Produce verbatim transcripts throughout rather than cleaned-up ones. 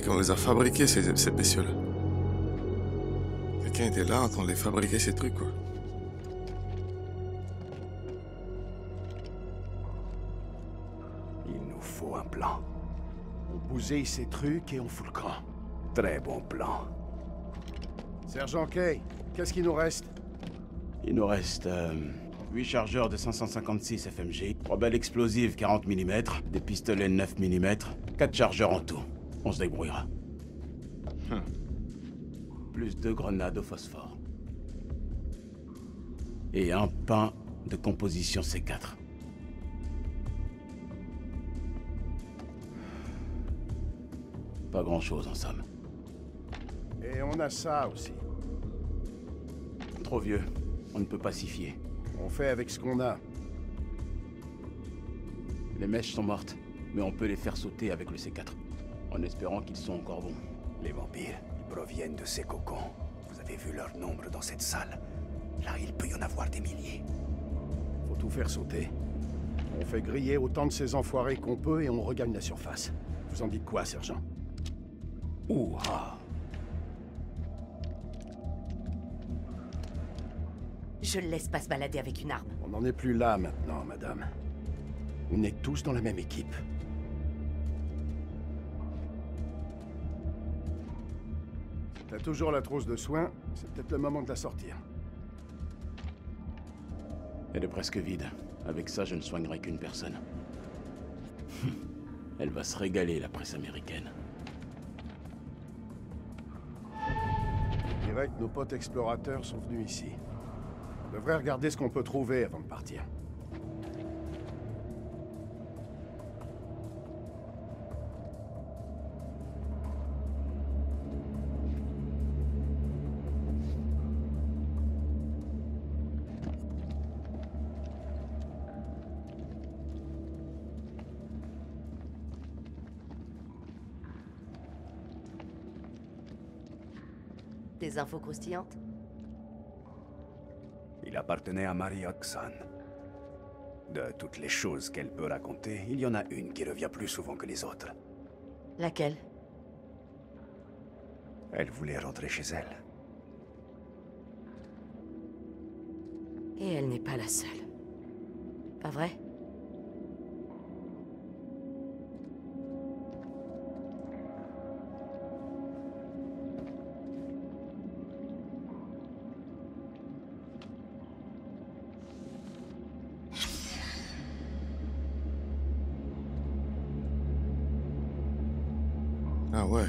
Mec, on les a fabriqués, ces, ces bestioles. Quelqu'un était là quand on les fabriquait, ces trucs, quoi. Il nous faut un plan. On bousille ces trucs et on fout le camp. Très bon plan. Sergent Kay, qu'est-ce qu'il nous reste? Il nous reste euh, huit chargeurs de cinq cent cinquante-six F M G, trois balles explosives quarante millimètres, des pistolets neuf millimètres, quatre chargeurs en tout. On se débrouillera. Hum. Plus deux grenades au phosphore. Et un pain de composition C quatre. Pas grand-chose en somme. Et on a ça aussi. Trop vieux. On ne peut pas s'y fier. On fait avec ce qu'on a. Les mèches sont mortes, mais on peut les faire sauter avec le C quatre. En espérant qu'ils sont encore bons. Les vampires, ils proviennent de ces cocons. Vous avez vu leur nombre dans cette salle. Là, il peut y en avoir des milliers. Faut tout faire sauter. On fait griller autant de ces enfoirés qu'on peut et on regagne la surface. Vous en dites quoi, sergent? Ouah. Je le laisse pas se balader avec une arme. On n'en est plus là maintenant, madame. On est tous dans la même équipe. T'as toujours la trousse de soins, c'est peut-être le moment de la sortir. Elle est presque vide. Avec ça, je ne soignerai qu'une personne. Elle va se régaler, la presse américaine. Je dirais que nos potes explorateurs sont venus ici. On devrait regarder ce qu'on peut trouver avant de partir. Des infos croustillantes? Il appartenait à Marie Oxan. De toutes les choses qu'elle peut raconter, il y en a une qui revient plus souvent que les autres. Laquelle? Elle voulait rentrer chez elle. Et elle n'est pas la seule. Pas vrai? Ah ouais.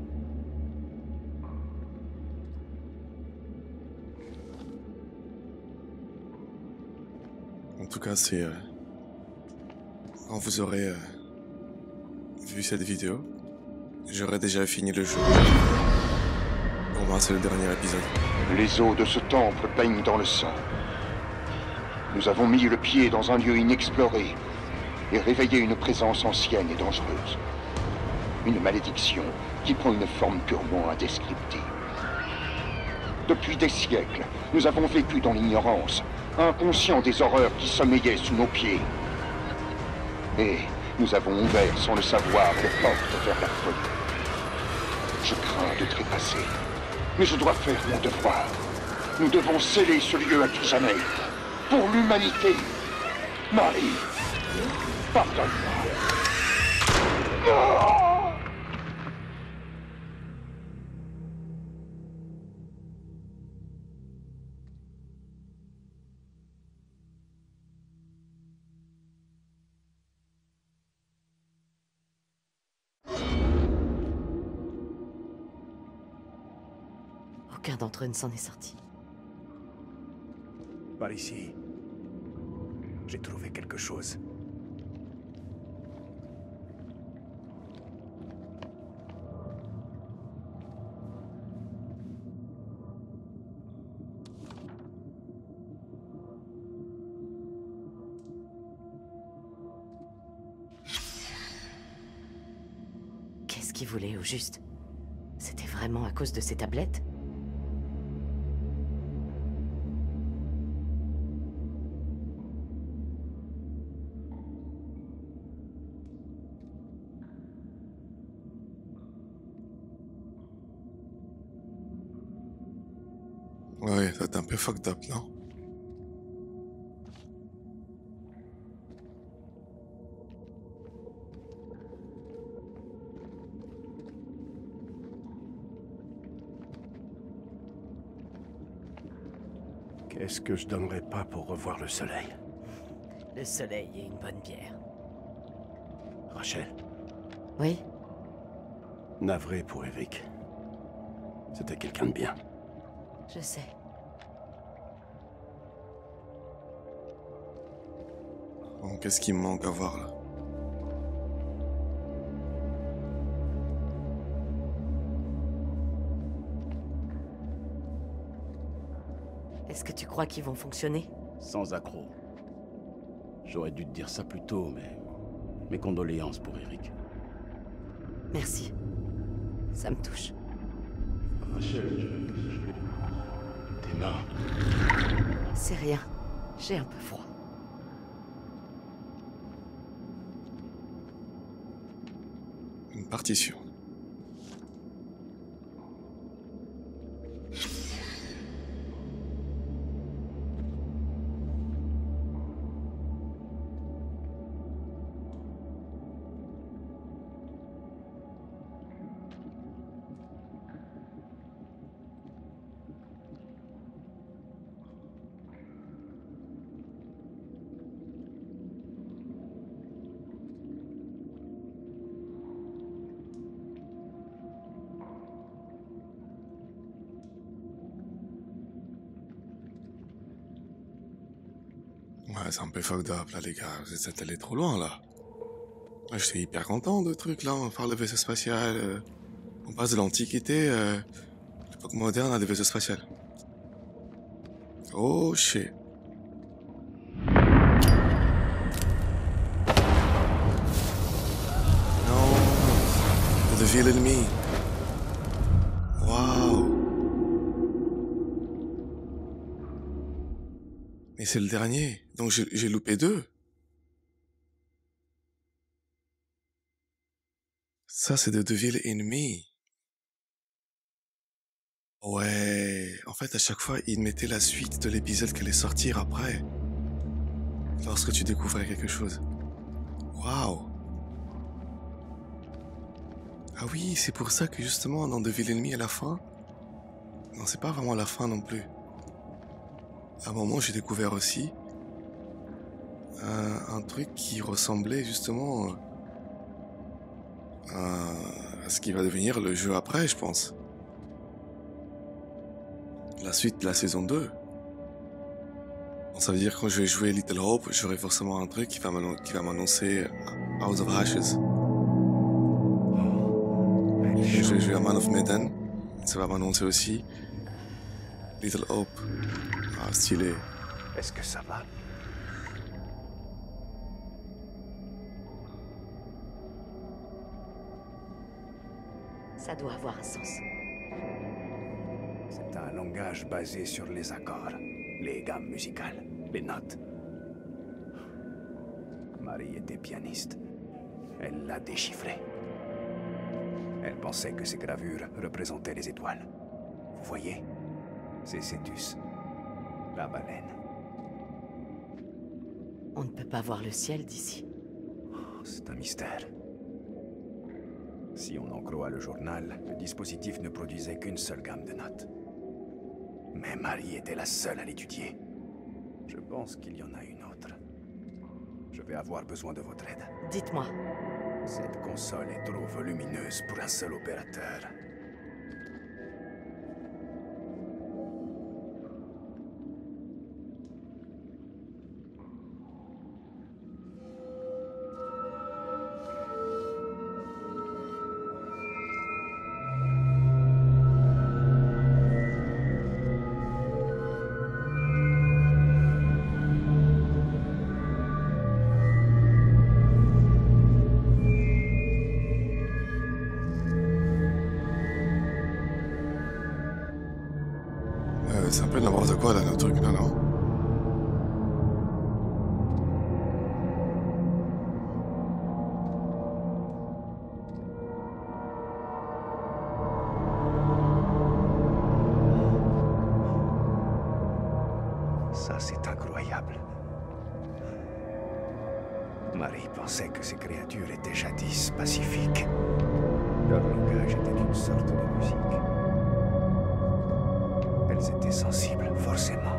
En tout cas, c'est... Euh, quand vous aurez euh, vu cette vidéo, j'aurai déjà fini le jeu. Pour moi, c'est le dernier épisode. Les eaux de ce temple baignent dans le sang. Nous avons mis le pied dans un lieu inexploré et réveillé une présence ancienne et dangereuse. Une malédiction qui prend une forme purement indescriptible. Depuis des siècles, nous avons vécu dans l'ignorance, inconscients des horreurs qui sommeillaient sous nos pieds. Et nous avons ouvert sans le savoir les portes vers la folie. Je crains de trépasser, mais je dois faire mon devoir. Nous devons sceller ce lieu à tout jamais. Pour l'humanité. Marie, pardonne-moi. Non! Aucun d'entre eux ne s'en est sorti. Par ici, j'ai trouvé quelque chose. Qu'est-ce qu'il voulait au juste? C'était vraiment à cause de ces tablettes? ça t'es un peu fucked up, non? Qu'est-ce que je donnerais pas pour revoir le soleil? Le soleil et une bonne bière. Rachel, Oui? navré pour Eric. C'était quelqu'un de bien. Je sais. Bon, qu'est-ce qui me manque à voir là? Est-ce que tu crois qu'ils vont fonctionner? Sans accroc. J'aurais dû te dire ça plus tôt, mais... Mes condoléances pour Eric. Merci. Ça me touche. Rachel, je... Tes mains... C'est rien. J'ai un peu froid. Une partition. Ouais, c'est un peu fucked up là, les gars. Vous êtes allés trop loin là. Moi, j'étais hyper content de trucs là. On parle de vaisseau spatial. euh, On passe de l'Antiquité, euh, l'époque moderne à des vaisseaux spatials. Oh shit. Non. De ville ennemie. Waouh. Mais c'est le dernier, donc j'ai j'ai loupé deux. Ça, c'est de deux villes ennemies. Ouais, en fait, à chaque fois, il mettait la suite de l'épisode qui allait sortir après. Lorsque tu découvrais quelque chose. Waouh. Ah oui, c'est pour ça que justement, dans deux villes ennemies à la fin... Non, c'est pas vraiment la fin non plus. À un moment, j'ai découvert aussi un, un truc qui ressemblait justement à, à ce qui va devenir le jeu après, je pense. La suite de la saison deux. Bon, ça veut dire que quand je vais jouer Little Hope, j'aurai forcément un truc qui va m'annon- qui va m'annoncer House of Ashes. Je vais jouer à Man of Medan. Ça va m'annoncer aussi Little Hope. Ah, stylé. Est-ce que ça va? Ça doit avoir un sens. C'est un langage basé sur les accords, les gammes musicales, les notes. Marie était pianiste. Elle l'a déchiffré. Elle pensait que ces gravures représentaient les étoiles. Vous voyez? C'est Cétus, la baleine. On ne peut pas voir le ciel d'ici. C'est un mystère. Si on en croit le journal, le dispositif ne produisait qu'une seule gamme de notes. Mais Marie était la seule à l'étudier. Je pense qu'il y en a une autre. Je vais avoir besoin de votre aide. Dites-moi. Cette console est trop volumineuse pour un seul opérateur. Euh, c'est un peu n'importe quoi là, notre truc là, non? c'est incroyable. Marie pensait que ces créatures étaient jadis pacifiques. Leur langage était une sorte de musique. Elles étaient sensibles, forcément.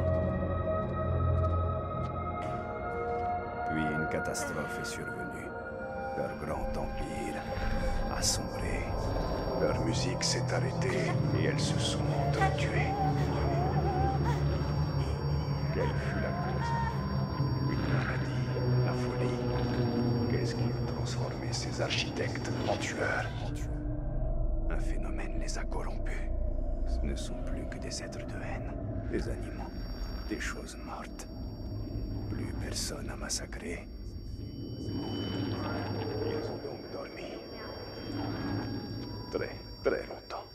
Puis une catastrophe est survenue. Leur grand empire a sombré. Leur musique s'est arrêtée et elles se sont entretuées. Quelle fut la cause? Une maladie, la folie. Qu'est-ce qui a transformé ces architectes en tueurs? Un phénomène les a corrompus. Ce ne sont plus que des êtres de haine, des animaux, des choses mortes. Plus personne à massacrer. Ils ont donc dormi. Très, très longtemps.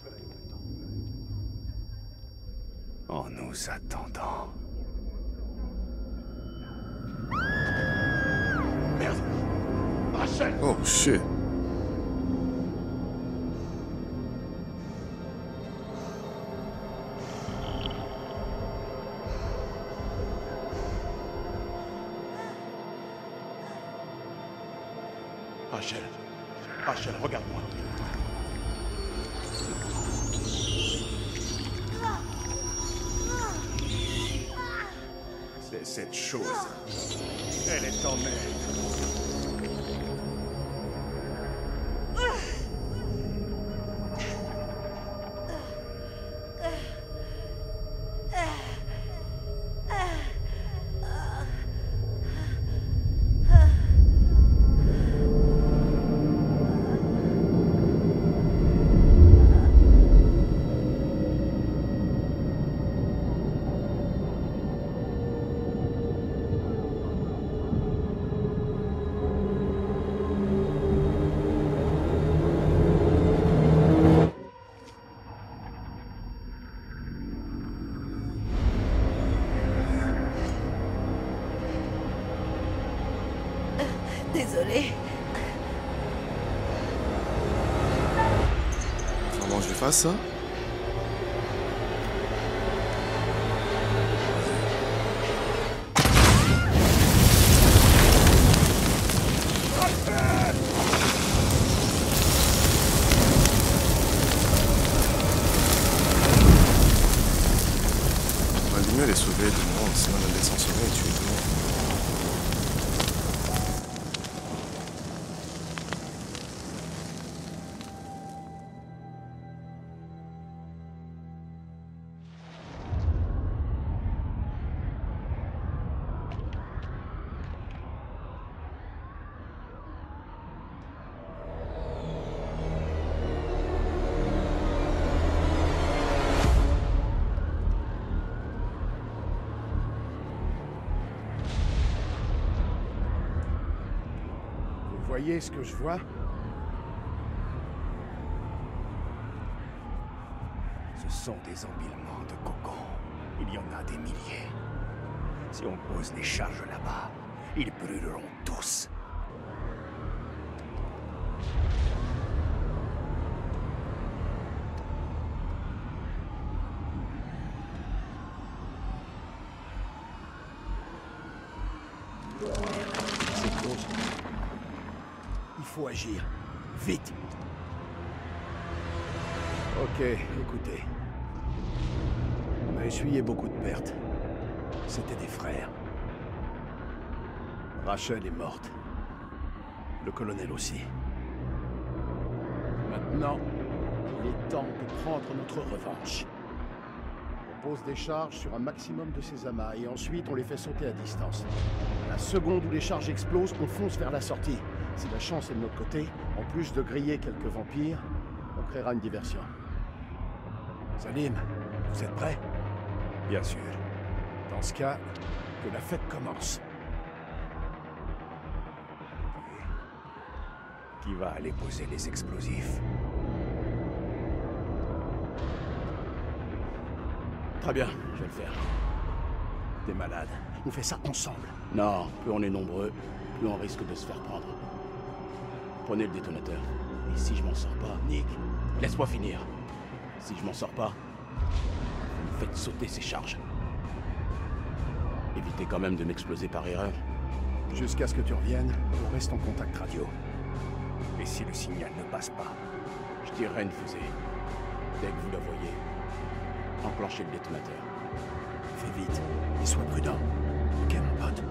En nous attendant. Merde! Rachel! Oh shit. Rachel. Rachel, regarde-moi. C'est cette chose. Elle est en mer. Désolée. Vraiment, je vais faire ça. On va mieux les sauver tout le monde, sinon on les censurer et tuer tout le monde. Vous voyez ce que je vois? Ce sont des empilements de cocons. Il y en a des milliers. Si on pose des charges là-bas, ils brûleront tous. C'est close. Il faut agir. Vite. Ok, écoutez. On a essuyé beaucoup de pertes. C'était des frères. Rachel est morte. Le colonel aussi. Maintenant, il est temps de prendre notre revanche. On pose des charges sur un maximum de ces amas et ensuite on les fait sauter à distance. À la seconde où les charges explosent, on fonce vers la sortie. Si la chance est de notre côté, en plus de griller quelques vampires, on créera une diversion. Salim, vous êtes prêts? Bien sûr. Dans ce cas, que la fête commence. Qui va aller poser les explosifs? Très bien, je vais le faire. T'es malade. On fait ça ensemble. Non, plus on est nombreux, plus on risque de se faire prendre. Prenez le détonateur. Et si je m'en sors pas, Nick, laisse-moi finir. Si je m'en sors pas, vous me faites sauter ces charges. Évitez quand même de m'exploser par erreur. Jusqu'à ce que tu reviennes, on reste en contact radio. Et si le signal ne passe pas? Je tirerai une fusée. Dès que vous la voyez, enclenchez le détonateur. Fais vite et sois prudent. Ok, mon pote.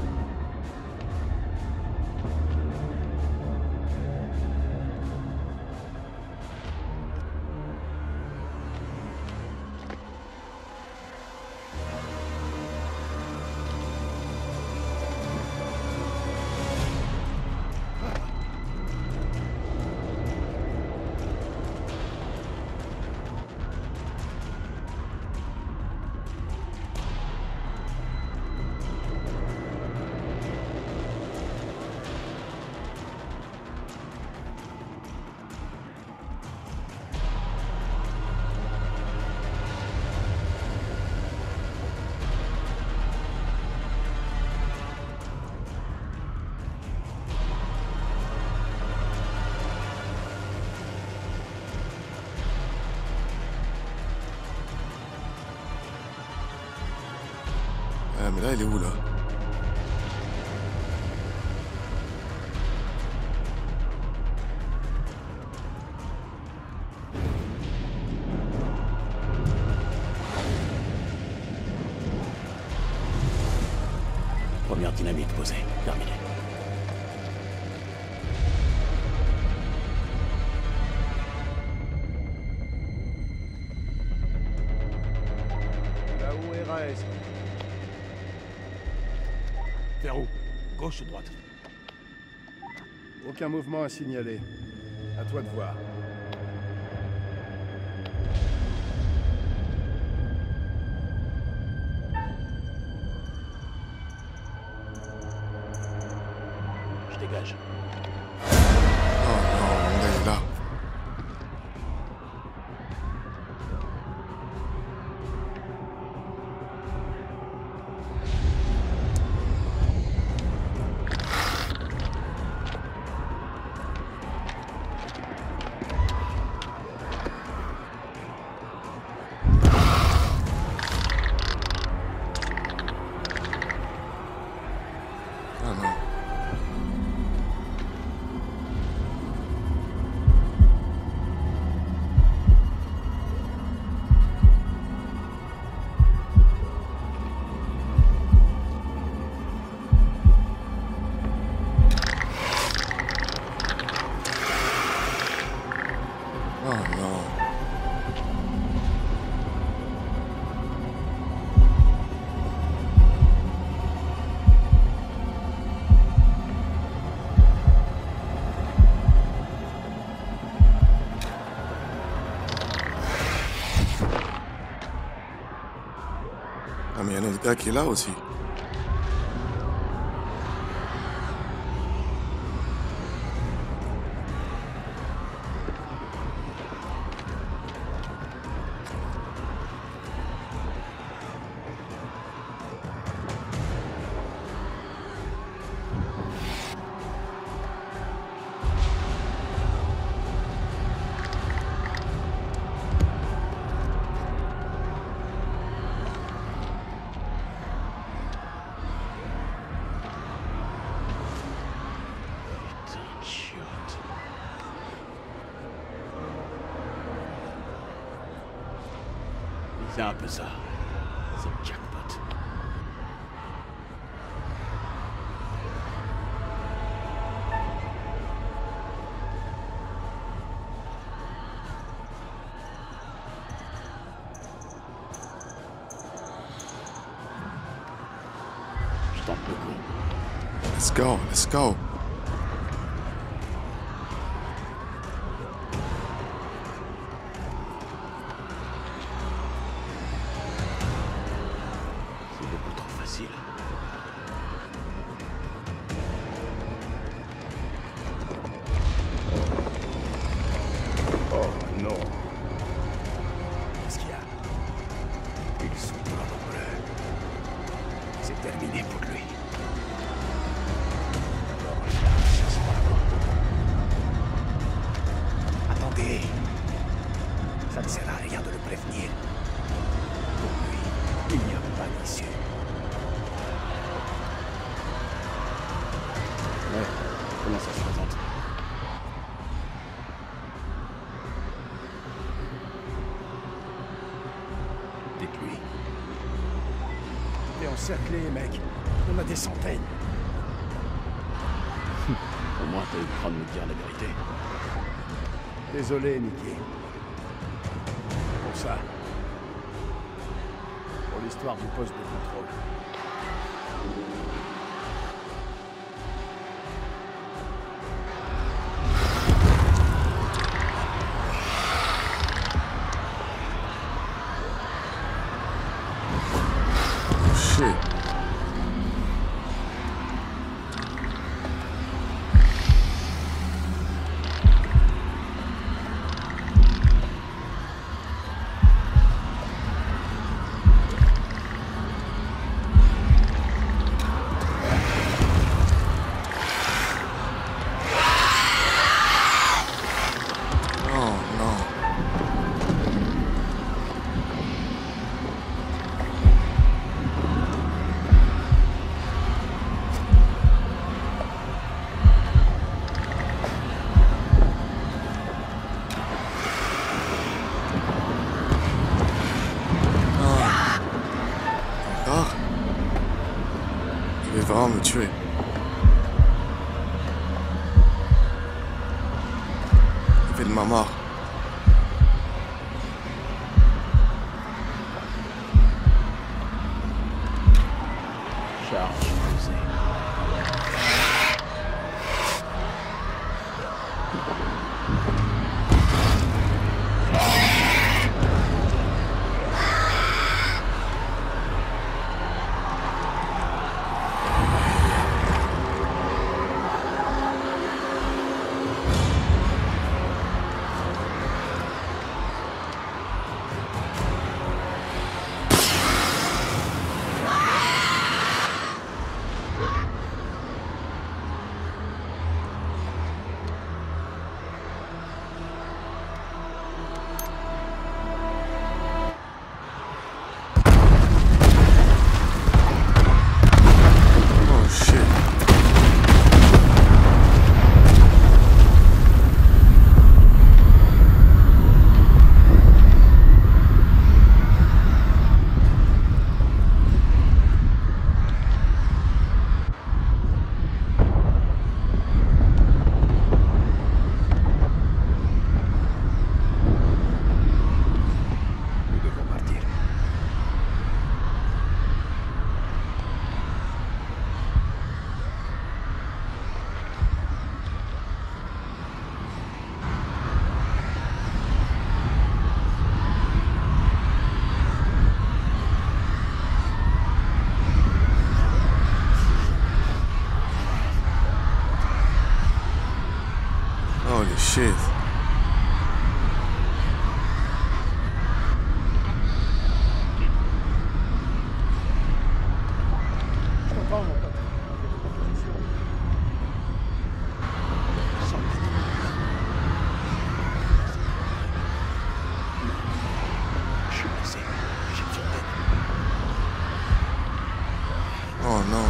Ah, mais là, elle est où, là? Première dynamite posée. Terminé. Là où est Reyes? Vers où? Gauche ou droite? Aucun mouvement à signaler. À toi de voir. Je dégage. Oh non, on est là. Ah non. Oh non. Ah mais il y a un autre gars qui est là aussi. Putain de chiotte. C'est un peu ça. C'est le jackpot. Je tente le coup. Let's go, let's go. C'est beaucoup trop facile. Oh non. Qu'est-ce qu'il y a? Ils sont trop nombreux. C'est terminé pour lui. Alors là, ça se passe. Attendez. Ça ne sert à rien de le prévenir. Pour lui, il n'y a pas d'issue. encerclés, mec. Il y en a des centaines. Au moins, t'as eu le cran de me dire la vérité. Désolé, Nicky. Pour ça. Pour l'histoire du poste de contrôle. Shit. Il va vraiment me tuer. Il fait de ma mort. Charge posée. Holy shit. Je t'entends, mon pote. Je suis blessé. J'ai une tête. Oh non.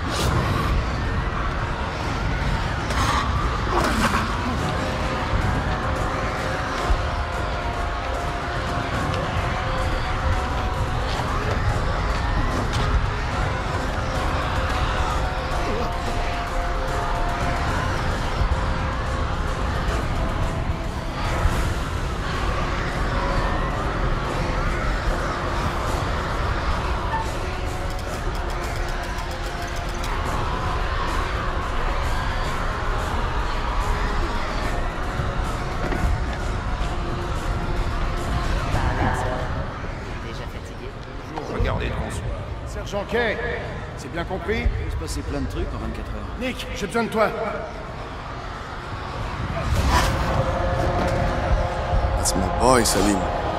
Déjà fatigué? Toujours regarder devant soi. Sergent Kay, c'est bien compris? Il peut se passer plein de trucs en vingt-quatre heures. Nick, j'ai besoin de toi. That's my boy, Salim.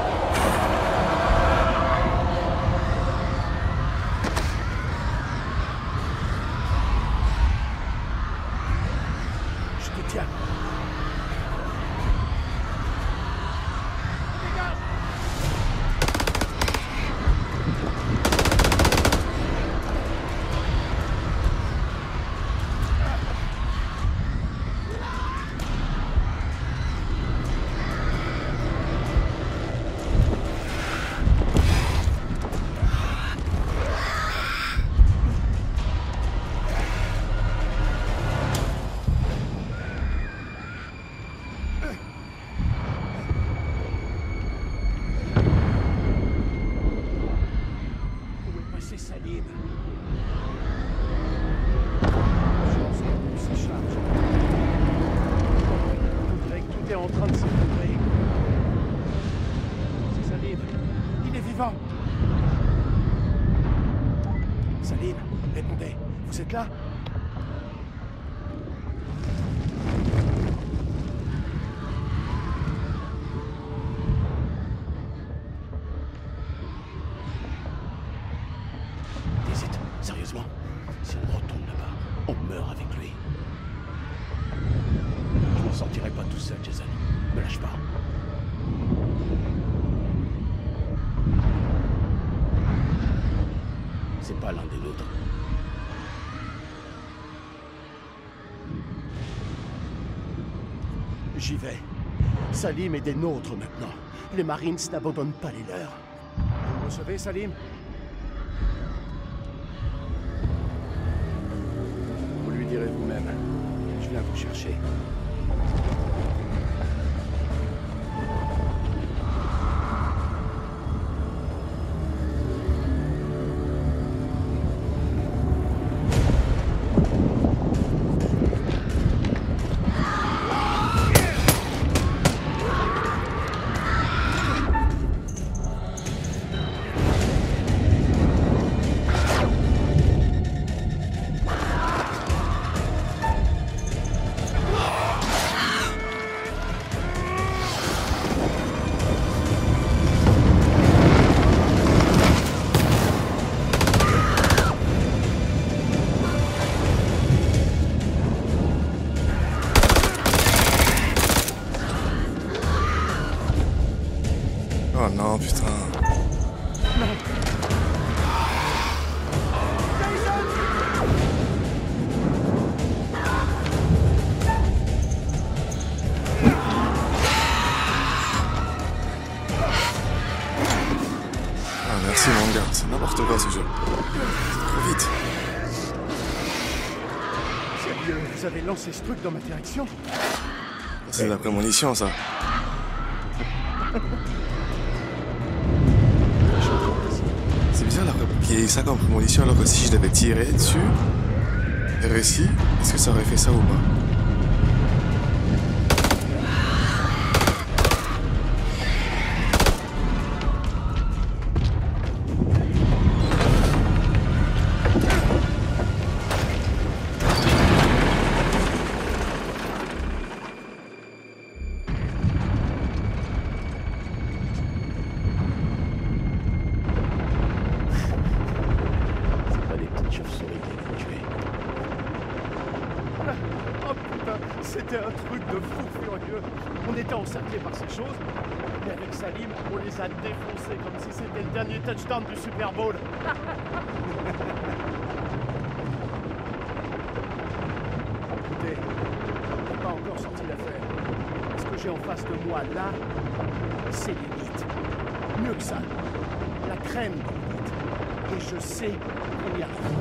Je te tiens. en train de s'effondrer. C'est Salim. Il est vivant. Salim, répondez. Vous êtes là? Hésite, sérieusement. Si on retourne là-bas, on meurt avec lui. Je m'en sortirai pas tout seul, Jason. Me lâche pas. C'est pas l'un des nôtres. J'y vais. Salim est des nôtres maintenant. Les Marines n'abandonnent pas les leurs. Vous me recevez, Salim? Vous lui direz vous-même. Je viens vous chercher. Oh non, putain. Ah merci mon gars, c'est n'importe quoi ce jeu. C'est trop vite. Sérieux, vous avez lancé ce truc dans ma direction? C'est de la prémonition ça. C'est bizarre là, qu'il y ait ça comme prémonition alors que si je l'avais tiré dessus et réussi, est-ce que ça aurait fait ça ou pas? C'était un truc de fou furieux. On était encerclés par ces choses, et avec Salim, on les a défoncés comme si c'était le dernier touchdown du Super Bowl. Écoutez, on n'a pas encore sorti l'affaire. Ce que j'ai en face de moi, là, c'est l'élite. Mieux que ça, la crème de l'élite. Et je sais qu'on y arrive.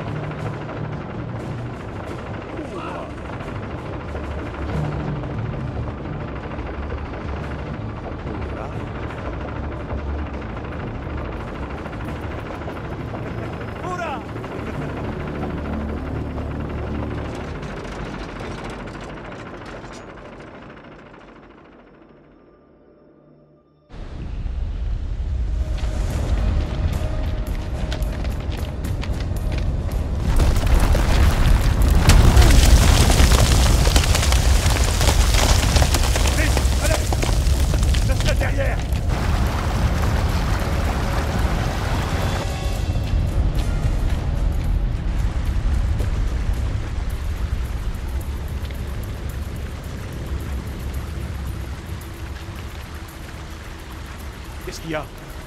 Qu'est-ce qu'il y a?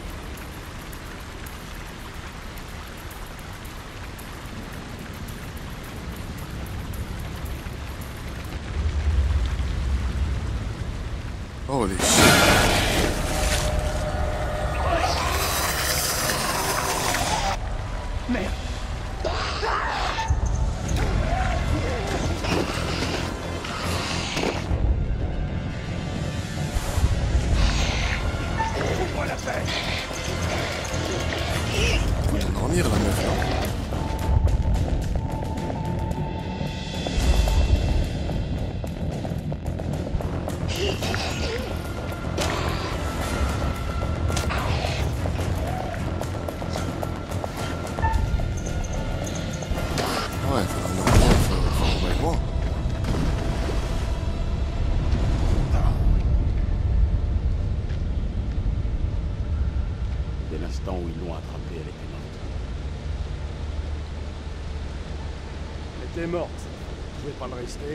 Holy shit. Merde. Fous-moi la paix. Faut bien dormir la meuf là. Ouais, faut vraiment faut, faut vraiment être loin. Dès l'instant où ils l'ont attrapée, elle était morte. Elle était morte. Vous pouvez pas le rester.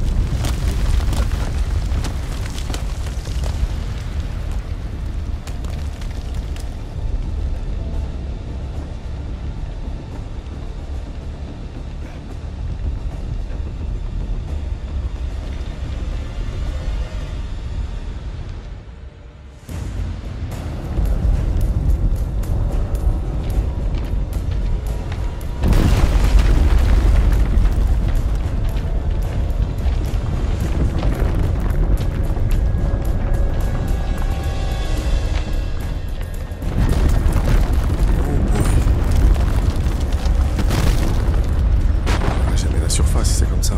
Surface, c'est comme ça.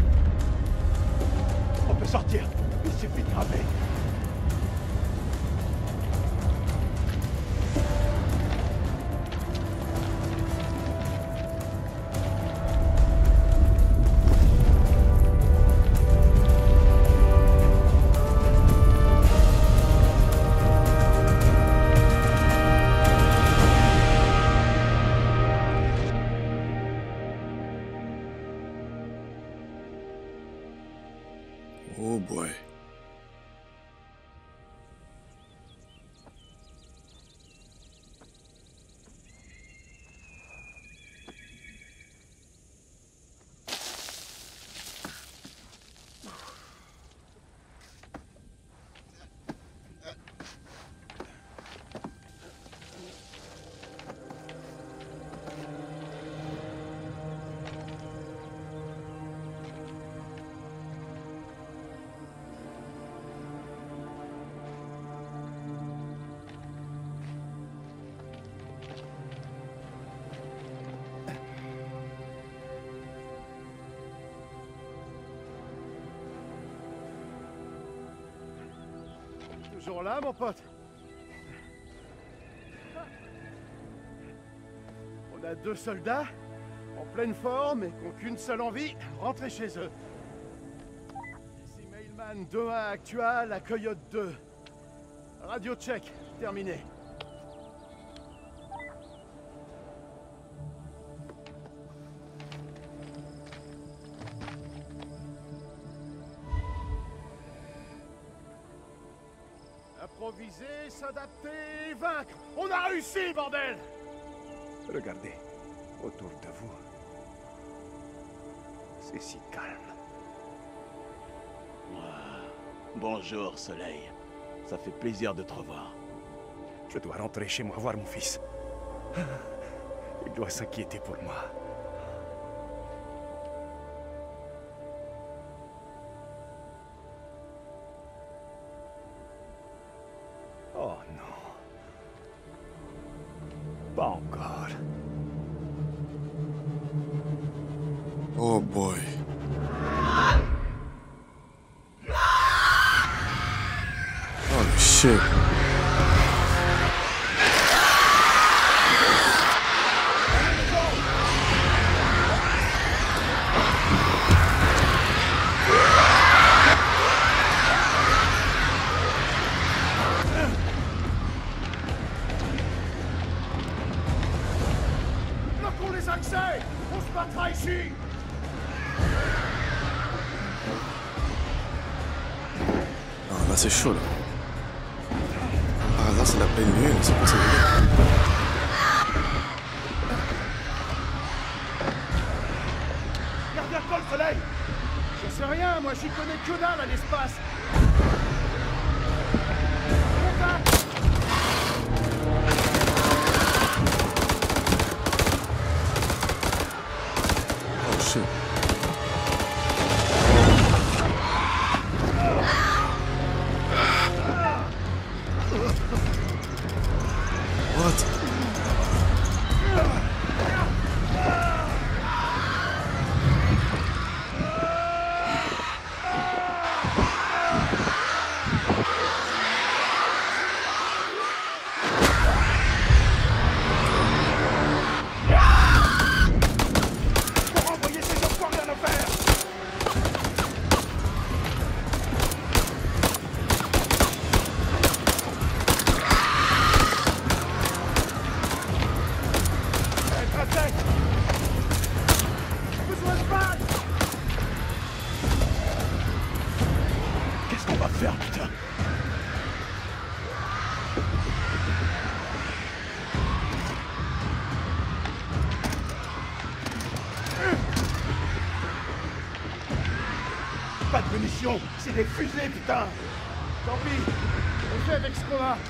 On peut sortir. Il suffit de grimper. Oh boy. Toujours là, mon pote? On a deux soldats, en pleine forme et qui n'ont qu'une seule envie, rentrer chez eux. Ici Mailman deux un actual à Coyote deux. Radio check, terminé. Improviser, s'adapter et vaincre. On a réussi, bordel! Regardez, autour de vous. C'est si calme. Bonjour, Soleil. Ça fait plaisir de te revoir. Je dois rentrer chez moi voir mon fils. Il doit s'inquiéter pour moi. Oh non. Pas encore. Oh boy. Oh shit. Bloquons les accès! On se battra ici! Ah, là c'est chaud là. Par hasard c'est la pleine lune, c'est pour ça que Gardez à toi le soleil! Je sais rien, moi j'y connais que dalle à l'espace! Contact! oh shit. What? faire, putain? Pas de munitions, c'est des fusées, putain! Tant pis, on fait avec ce qu'on a.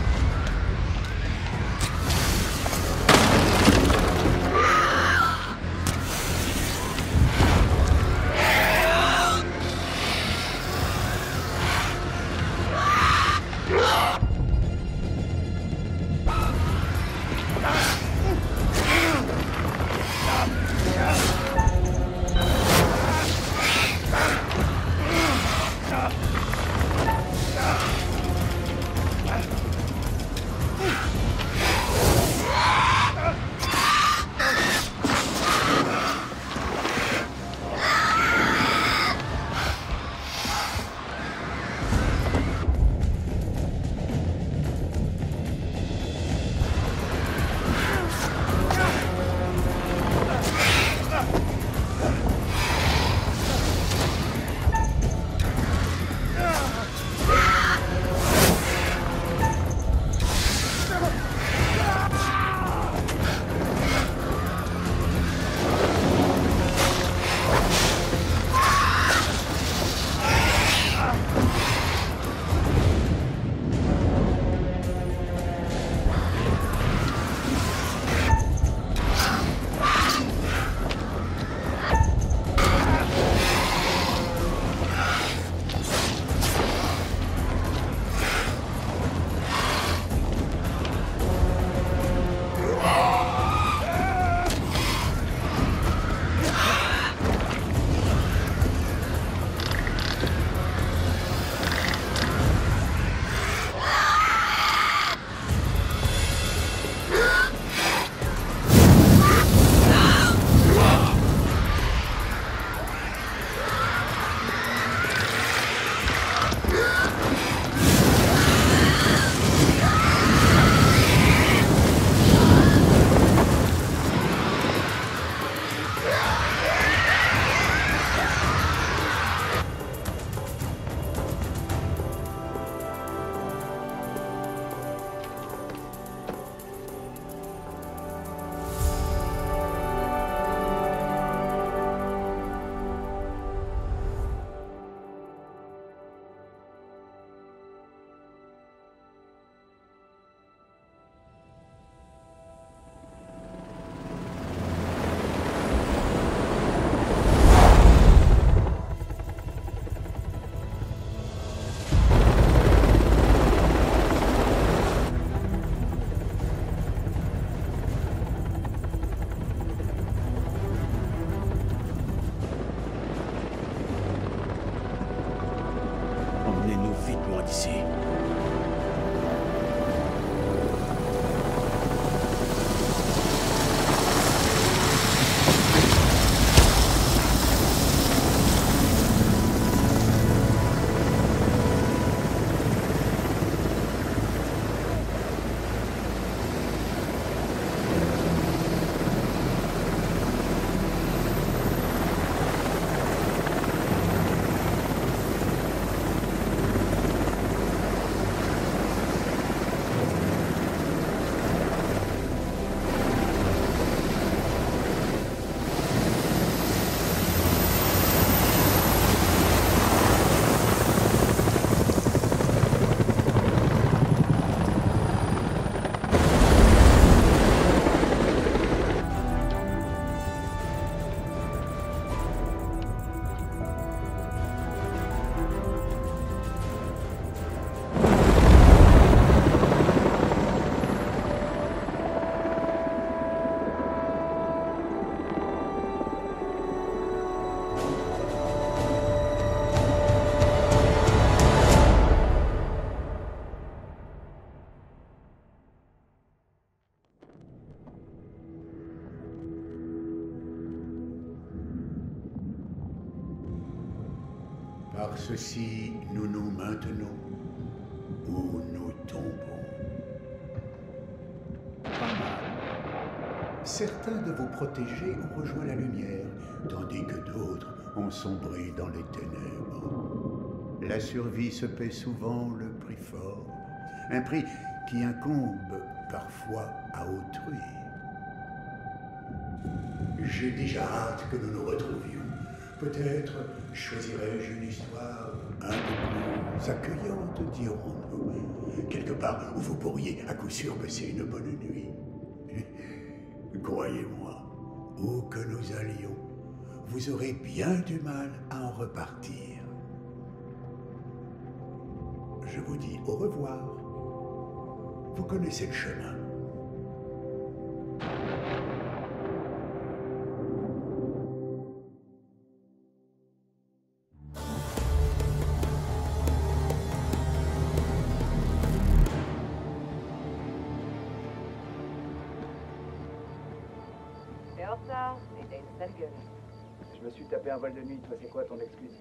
Emmenez-nous vite loin d'ici. Par ceci, nous nous maintenons ou nous tombons. Pas mal. Certains de vos protégés ont rejoint la lumière, tandis que d'autres ont sombré dans les ténèbres. La survie se paie souvent le prix fort. Un prix qui incombe parfois à autrui. J'ai déjà hâte que nous nous retrouvions. Peut-être choisirais-je une histoire un peu plus accueillante, dirons-nous. Quelque part où vous pourriez à coup sûr passer une bonne nuit. Croyez-moi, où que nous allions, vous aurez bien du mal à en repartir. Je vous dis au revoir. Vous connaissez le chemin. T'es en retard, et t'as une sale gueule. Je me suis tapé un vol de nuit, toi c'est quoi ton excuse?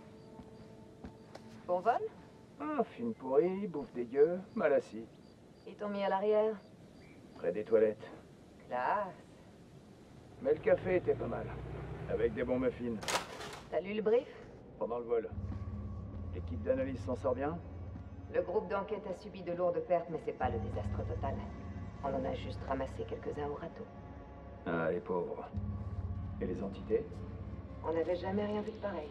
Bon vol? Ah, film pourri, bouffe dégueu, mal assis. Ils t'ont mis à l'arrière? Près des toilettes. Classe. Mais le café était pas mal, avec des bons muffins. T'as lu le brief? Pendant le vol. L'équipe d'analyse s'en sort bien? Le groupe d'enquête a subi de lourdes pertes, mais c'est pas le désastre total. On en a juste ramassé quelques-uns au râteau. Ah, les pauvres. Et les entités? On n'avait jamais rien vu de pareil.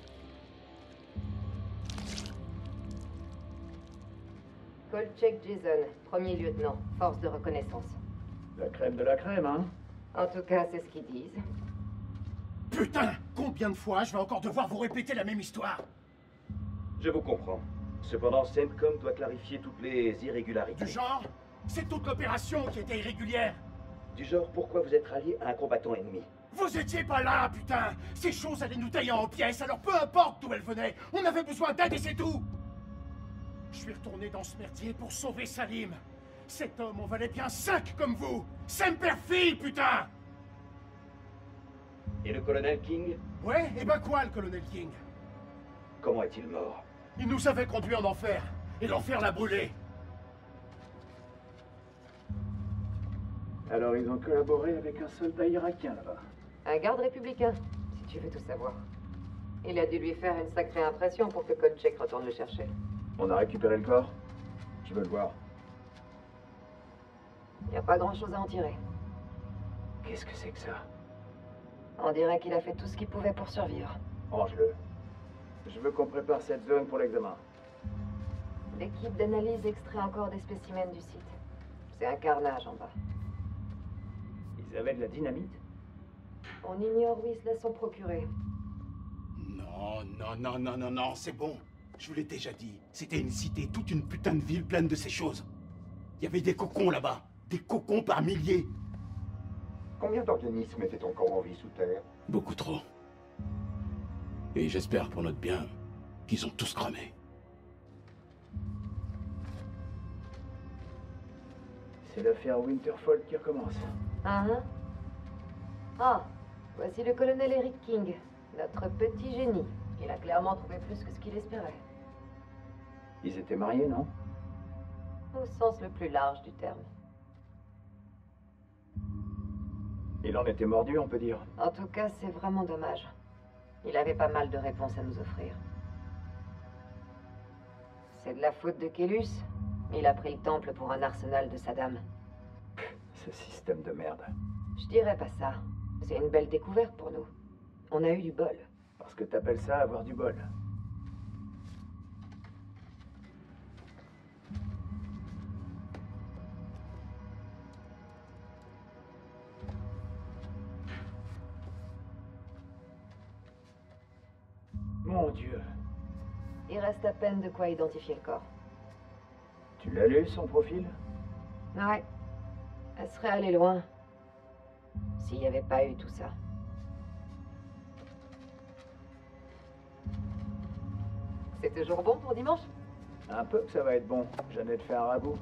Kolchak Jason, premier lieutenant, force de reconnaissance. La crème de la crème, hein? En tout cas, c'est ce qu'ils disent. Putain! Combien de fois je vais encore devoir vous répéter la même histoire? Je vous comprends. Cependant, CENTCOM doit clarifier toutes les irrégularités. Du genre? C'est toute l'opération qui était irrégulière. Du genre, pourquoi vous êtes rallié à un combattant ennemi? Vous étiez pas là, putain! Ces choses allaient nous tailler en pièces, alors peu importe d'où elles venaient, on avait besoin d'aide et c'est tout! Je suis retourné dans ce merdier pour sauver Salim. Cet homme en valait bien cinq comme vous! Semper Fi, putain! Et le colonel King? Ouais, et ben quoi, le colonel King? Comment est-il mort? Il nous avait conduits en enfer, et l'enfer l'a brûlé. Alors ils ont collaboré avec un soldat irakien là-bas. Un garde républicain, si tu veux tout savoir. Il a dû lui faire une sacrée impression pour que Kolchak retourne le chercher. On a récupéré le corps? Je veux le voir. Il n'y a pas grand-chose à en tirer. Qu'est-ce que c'est que ça? On dirait qu'il a fait tout ce qu'il pouvait pour survivre. Range-le. Je veux qu'on prépare cette zone pour l'examen. L'équipe d'analyse extrait encore des spécimens du site. C'est un carnage en bas. Ils avaient de la dynamite? On ignore où ils se la sont procurés. Non, non, non, non, non, non, c'est bon. Je vous l'ai déjà dit. C'était une cité, toute une putain de ville pleine de ces choses. Il y avait des cocons là-bas. Des cocons par milliers. Combien d'organismes étaient encore en vie sous terre? Beaucoup trop. Et j'espère pour notre bien qu'ils ont tous cramé. C'est l'affaire Winterfell qui recommence. Ah, hein? Ah, voici le colonel Eric King, notre petit génie. Il a clairement trouvé plus que ce qu'il espérait. Ils étaient mariés, non? Au sens le plus large du terme. Il en était mordu, on peut dire. En tout cas, c'est vraiment dommage. Il avait pas mal de réponses à nous offrir. C'est de la faute de Kélus. Il a pris le temple pour un arsenal de Saddam. Ce système de merde. Je dirais pas ça. C'est une belle découverte pour nous. On a eu du bol. Parce que t'appelles ça avoir du bol. Mon Dieu. Il reste à peine de quoi identifier le corps. Tu l'as lu, son profil? Ouais. Elle serait allée loin. S'il n'y avait pas eu tout ça. C'est toujours bon pour dimanche? Un peu que ça va être bon. Jeannette fait un ragoût.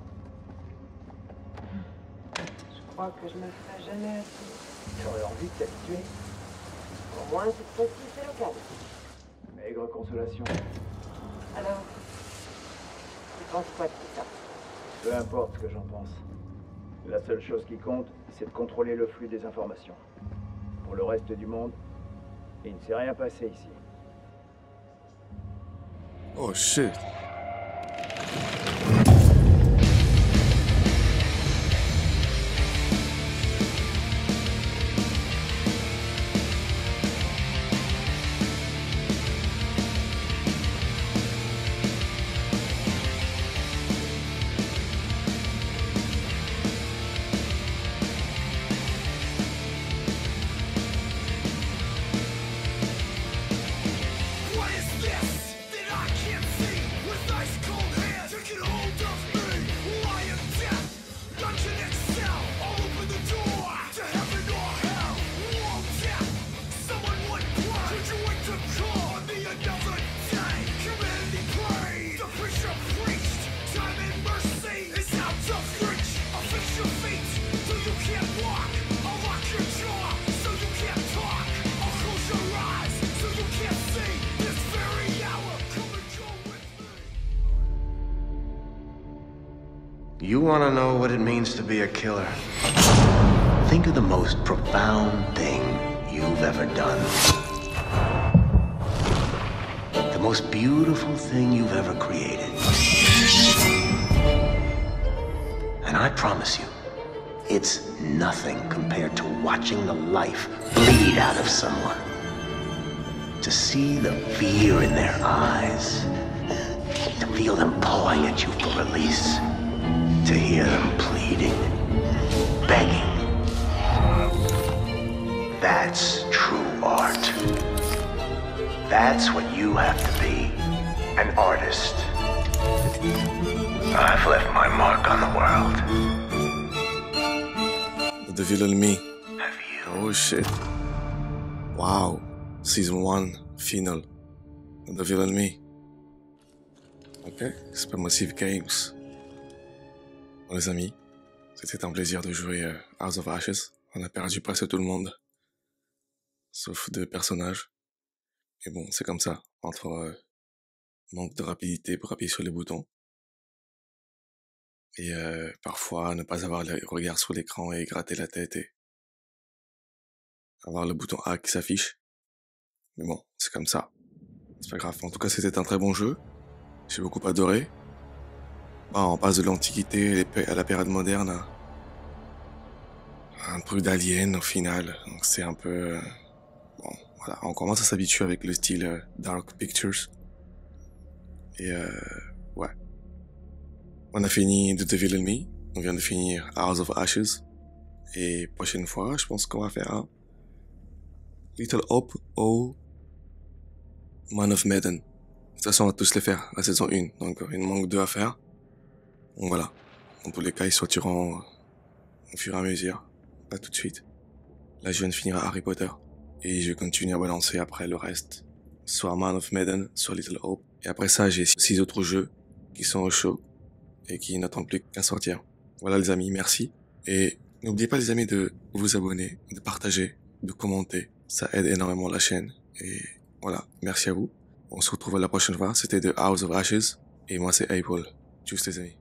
Je crois que je me ferai jamais assez. J'aurais envie de t'habituer. Au moins, cette fois-ci, c'est local. Maigre consolation. Alors, tu penses quoi de tout ça? Peu importe ce que j'en pense. La seule chose qui compte, c'est de contrôler le flux des informations. Pour le reste du monde, il ne s'est rien passé ici. Oh shit. You want to know what it means to be a killer? Think of the most profound thing you've ever done. The most beautiful thing you've ever created. And I promise you, it's nothing compared to watching the life bleed out of someone. To see the fear in their eyes. To feel them pawing at you for release. To hear them pleading, begging. That's true art. That's what you have to be, an artist. I've left my mark on the world. The Devil in Me. Oh shit. Wow. Season one, final. The Devil in Me. Ok, Supermassive Games. Bon, les amis, c'était un plaisir de jouer euh, House of Ashes. On a perdu presque tout le monde. Sauf deux personnages. Et bon, c'est comme ça. Entre euh, manque de rapidité pour appuyer sur les boutons. Et euh, parfois, ne pas avoir le regard sur l'écran et gratter la tête et avoir le bouton A qui s'affiche. Mais bon, c'est comme ça. C'est pas grave. En tout cas, c'était un très bon jeu. J'ai beaucoup adoré. Ah, on passe de l'Antiquité à la période moderne à un truc d'alien au final. Donc c'est un peu... Bon, voilà, on commence à s'habituer avec le style euh, Dark Pictures. Et euh... ouais. On a fini The Devil in Me. On vient de finir House of Ashes. Et prochaine fois, je pense qu'on va faire un Little Hope ou Man of Medan. De toute façon, on va tous les faire, la saison un. Donc il nous manque deux à faire. Donc voilà, dans tous les cas, ils sortiront au fur et à mesure, pas tout de suite. Là, je viens de finir Harry Potter, et je continue à balancer après le reste, soit Man of Medan, soit Little Hope. Et après ça, j'ai six autres jeux qui sont au show, et qui n'attendent plus qu'à sortir. Voilà les amis, merci. Et n'oubliez pas les amis de vous abonner, de partager, de commenter, ça aide énormément la chaîne. Et voilà, merci à vous. On se retrouve la prochaine fois, c'était The House of Ashes, et moi c'est Apple. Tchuss les amis.